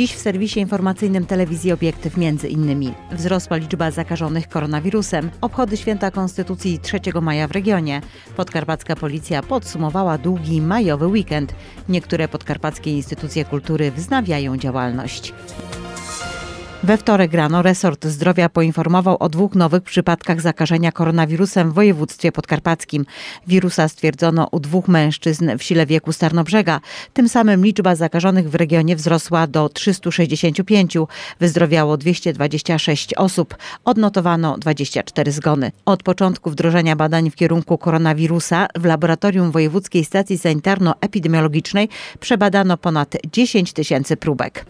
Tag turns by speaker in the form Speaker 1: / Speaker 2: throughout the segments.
Speaker 1: Dziś w serwisie informacyjnym telewizji Obiektyw m.in. wzrosła liczba zakażonych koronawirusem, obchody Święta Konstytucji 3 maja w regionie. Podkarpacka Policja podsumowała długi majowy weekend. Niektóre podkarpackie instytucje kultury wznawiają działalność. We wtorek rano resort zdrowia poinformował o 2 nowych przypadkach zakażenia koronawirusem w województwie podkarpackim. Wirusa stwierdzono u 2 mężczyzn w sile wieku z Tarnobrzega. Tym samym liczba zakażonych w regionie wzrosła do 365. Wyzdrowiało 226 osób. Odnotowano 24 zgony. Od początku wdrożenia badań w kierunku koronawirusa w laboratorium Wojewódzkiej Stacji Sanitarno-Epidemiologicznej przebadano ponad 10 000 próbek.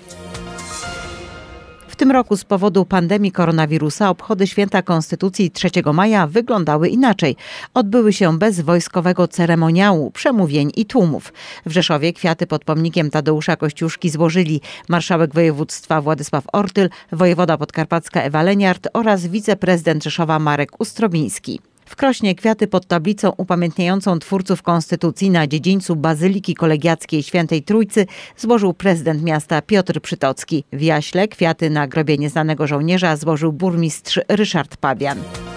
Speaker 1: W tym roku z powodu pandemii koronawirusa obchody Święta Konstytucji 3 maja wyglądały inaczej. Odbyły się bez wojskowego ceremoniału, przemówień i tłumów. W Rzeszowie kwiaty pod pomnikiem Tadeusza Kościuszki złożyli marszałek województwa Władysław Ortyl, wojewoda podkarpacka Ewa Leniart oraz wiceprezydent Rzeszowa Marek Ustrobiński. W Krośnie kwiaty pod tablicą upamiętniającą twórców Konstytucji na dziedzińcu Bazyliki Kolegiackiej Świętej Trójcy złożył prezydent miasta Piotr Przytocki. W Jaśle kwiaty na grobie nieznanego żołnierza złożył burmistrz Ryszard Pabian.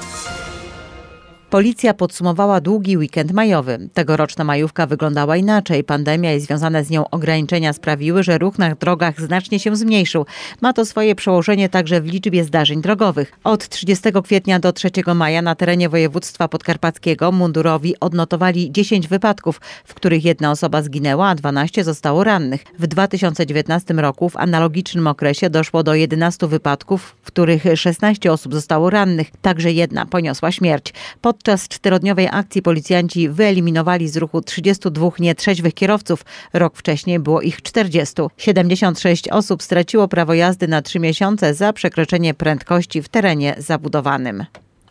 Speaker 1: Policja podsumowała długi weekend majowy. Tegoroczna majówka wyglądała inaczej. Pandemia i związane z nią ograniczenia sprawiły, że ruch na drogach znacznie się zmniejszył. Ma to swoje przełożenie także w liczbie zdarzeń drogowych. Od 30 kwietnia do 3 maja na terenie województwa podkarpackiego mundurowi odnotowali 10 wypadków, w których 1 osoba zginęła, a 12 zostało rannych. W 2019 roku w analogicznym okresie doszło do 11 wypadków, w których 16 osób zostało rannych. Także 1 poniosła śmierć. Podczas 4-dniowej akcji policjanci wyeliminowali z ruchu 32 nietrzeźwych kierowców. Rok wcześniej było ich 40. 76 osób straciło prawo jazdy na 3 miesiące za przekroczenie prędkości w terenie zabudowanym.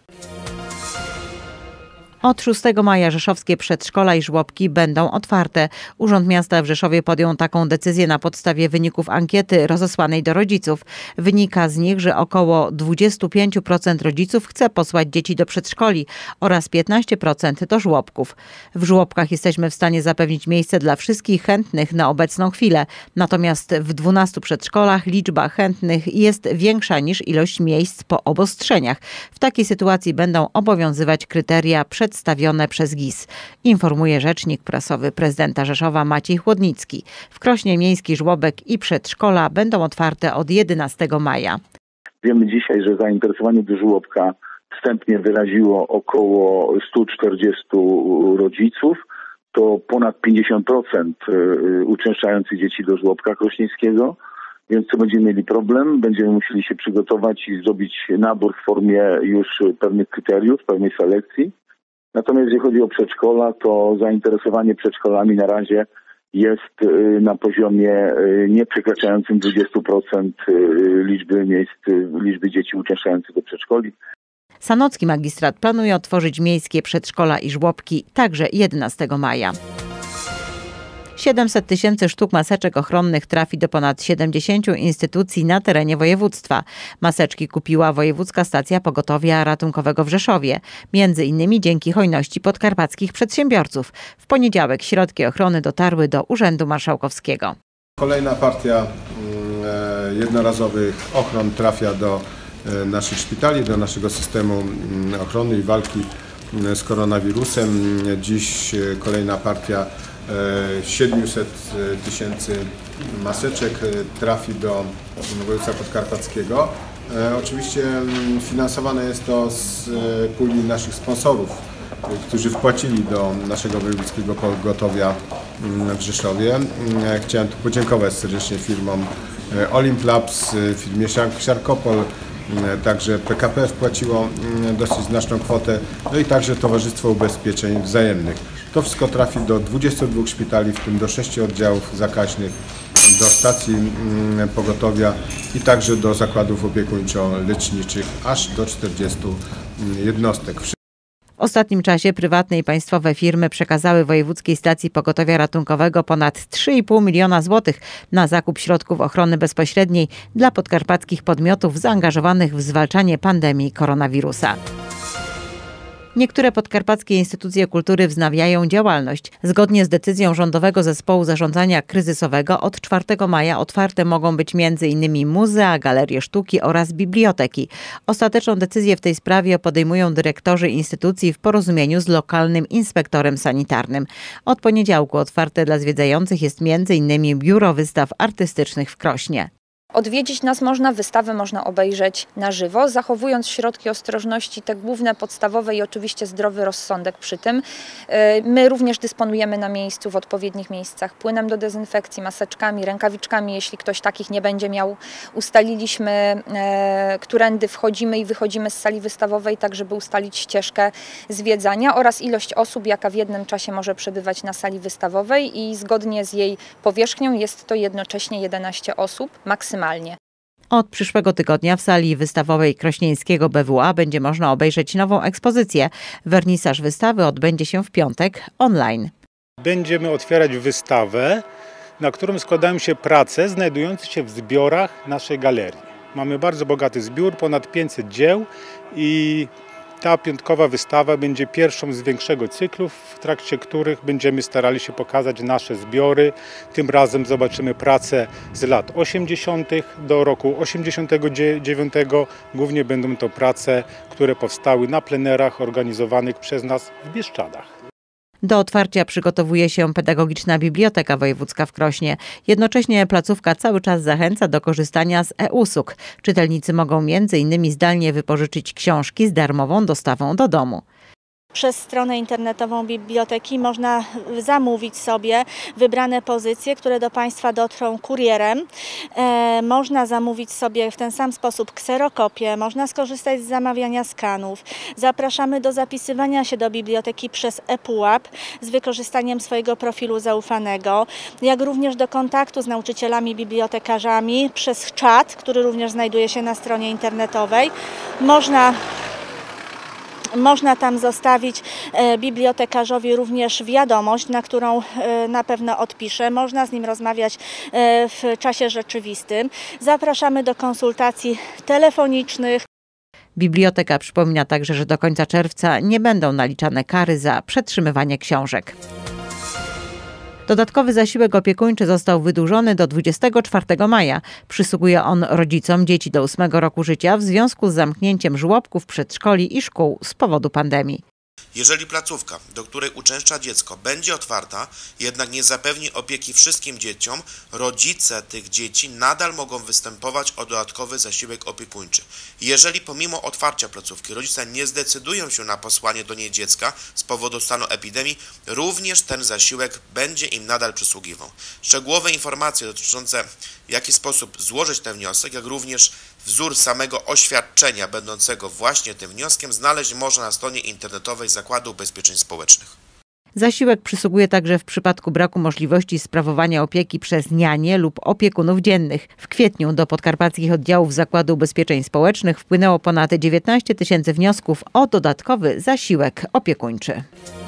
Speaker 1: Od 6 maja rzeszowskie przedszkola i żłobki będą otwarte. Urząd Miasta w Rzeszowie podjął taką decyzję na podstawie wyników ankiety rozesłanej do rodziców. Wynika z nich, że około 25% rodziców chce posłać dzieci do przedszkoli oraz 15% do żłobków. W żłobkach jesteśmy w stanie zapewnić miejsce dla wszystkich chętnych na obecną chwilę. Natomiast w 12 przedszkolach liczba chętnych jest większa niż ilość miejsc po obostrzeniach. W takiej sytuacji będą obowiązywać kryteria przedstawione przez GIS, informuje rzecznik prasowy prezydenta Rzeszowa Maciej Chłodnicki. W Krośnie miejski żłobek i przedszkola będą otwarte od 11 maja.
Speaker 2: Wiemy dzisiaj, że zainteresowanie do żłobka wstępnie wyraziło około 140 rodziców. To ponad 50% uczęszczających dzieci do żłobka krośnieńskiego. Więc co będziemy mieli problem, będziemy musieli się przygotować i zrobić nabór w formie już pewnych kryteriów, pewnej selekcji. Natomiast jeżeli chodzi o przedszkola, to zainteresowanie przedszkolami na razie jest na poziomie nie przekraczającym 20% liczby miejsc, liczby dzieci uczęszczających do przedszkoli.
Speaker 1: Sanocki magistrat planuje otworzyć miejskie przedszkola i żłobki także 11 maja. 700 000 sztuk maseczek ochronnych trafi do ponad 70 instytucji na terenie województwa. Maseczki kupiła Wojewódzka Stacja Pogotowia Ratunkowego w Rzeszowie. Między innymi dzięki hojności podkarpackich przedsiębiorców. W poniedziałek środki ochrony dotarły do Urzędu Marszałkowskiego.
Speaker 3: Kolejna partia jednorazowych ochron trafia do naszych szpitali, do naszego systemu ochrony i walki z koronawirusem. Dziś kolejna partia 700 000 maseczek trafi do województwa podkarpackiego. Oczywiście finansowane jest to z puli naszych sponsorów, którzy wpłacili do naszego wojewódzkiego pogotowia w Rzeszowie. Chciałem tu podziękować serdecznie firmom Olimplabs, firmie Siarkopol, także PKP wpłaciło dosyć znaczną kwotę, no i także Towarzystwo Ubezpieczeń Wzajemnych. To wszystko trafi do 22 szpitali, w tym do 6 oddziałów zakaźnych, do stacji pogotowia i także do zakładów opiekuńczo-leczniczych, aż do 40 jednostek.
Speaker 1: W ostatnim czasie prywatne i państwowe firmy przekazały Wojewódzkiej Stacji Pogotowia Ratunkowego ponad 3,5 miliona złotych na zakup środków ochrony bezpośredniej dla podkarpackich podmiotów zaangażowanych w zwalczanie pandemii koronawirusa. Niektóre podkarpackie instytucje kultury wznawiają działalność. Zgodnie z decyzją Rządowego Zespołu Zarządzania Kryzysowego od 4 maja otwarte mogą być m.in. muzea, galerie sztuki oraz biblioteki. Ostateczną decyzję w tej sprawie podejmują dyrektorzy instytucji w porozumieniu z lokalnym inspektorem sanitarnym. Od poniedziałku otwarte dla zwiedzających jest m.in. Biuro Wystaw Artystycznych w Krośnie.
Speaker 4: Odwiedzić nas można, wystawę można obejrzeć na żywo, zachowując środki ostrożności, te główne, podstawowe i oczywiście zdrowy rozsądek przy tym. My również dysponujemy na miejscu w odpowiednich miejscach płynem do dezynfekcji, maseczkami, rękawiczkami, jeśli ktoś takich nie będzie miał. Ustaliliśmy, którędy wchodzimy i wychodzimy z sali wystawowej, tak żeby ustalić ścieżkę zwiedzania oraz ilość osób, jaka w jednym czasie może przebywać na sali wystawowej i zgodnie z jej powierzchnią jest to jednocześnie 11 osób maksymalnie.
Speaker 1: Od przyszłego tygodnia w sali wystawowej krośnieńskiego BWA będzie można obejrzeć nową ekspozycję. Wernisaż wystawy odbędzie się w piątek online.
Speaker 5: Będziemy otwierać wystawę, na którą składają się prace znajdujące się w zbiorach naszej galerii. Mamy bardzo bogaty zbiór, ponad 500 dzieł i ta piątkowa wystawa będzie pierwszą z większego cyklu, w trakcie których będziemy starali się pokazać nasze zbiory. Tym razem zobaczymy prace z lat 80. do roku 89. Głównie będą to prace, które powstały na plenerach organizowanych przez nas w Bieszczadach.
Speaker 1: Do otwarcia przygotowuje się Pedagogiczna Biblioteka Wojewódzka w Krośnie. Jednocześnie placówka cały czas zachęca do korzystania z e-usług. Czytelnicy mogą m.in. zdalnie wypożyczyć książki z darmową dostawą do domu.
Speaker 6: Przez stronę internetową biblioteki można zamówić sobie wybrane pozycje, które do Państwa dotrą kurierem. Można zamówić sobie w ten sam sposób kserokopię, można skorzystać z zamawiania skanów. Zapraszamy do zapisywania się do biblioteki przez ePUAP z wykorzystaniem swojego profilu zaufanego, jak również do kontaktu z nauczycielami, bibliotekarzami przez czat, który również znajduje się na stronie internetowej. Można tam zostawić bibliotekarzowi również wiadomość, na którą na pewno odpisze. Można z nim rozmawiać w czasie rzeczywistym. Zapraszamy do konsultacji telefonicznych.
Speaker 1: Biblioteka przypomina także, że do końca czerwca nie będą naliczane kary za przetrzymywanie książek. Dodatkowy zasiłek opiekuńczy został wydłużony do 24 maja. Przysługuje on rodzicom dzieci do 8 roku życia w związku z zamknięciem żłobków, przedszkoli i szkół z powodu pandemii.
Speaker 7: Jeżeli placówka, do której uczęszcza dziecko, będzie otwarta, jednak nie zapewni opieki wszystkim dzieciom, rodzice tych dzieci nadal mogą występować o dodatkowy zasiłek opiekuńczy. Jeżeli pomimo otwarcia placówki rodzice nie zdecydują się na posłanie do niej dziecka z powodu stanu epidemii, również ten zasiłek będzie im nadal przysługiwał. Szczegółowe informacje dotyczące w jaki sposób złożyć ten wniosek, jak również wzór samego oświadczenia będącego właśnie tym wnioskiem znaleźć można na stronie internetowej Zakładu Ubezpieczeń Społecznych.
Speaker 1: Zasiłek przysługuje także w przypadku braku możliwości sprawowania opieki przez nianie lub opiekunów dziennych. W kwietniu do podkarpackich oddziałów Zakładu Ubezpieczeń Społecznych wpłynęło ponad 19 000 wniosków o dodatkowy zasiłek opiekuńczy.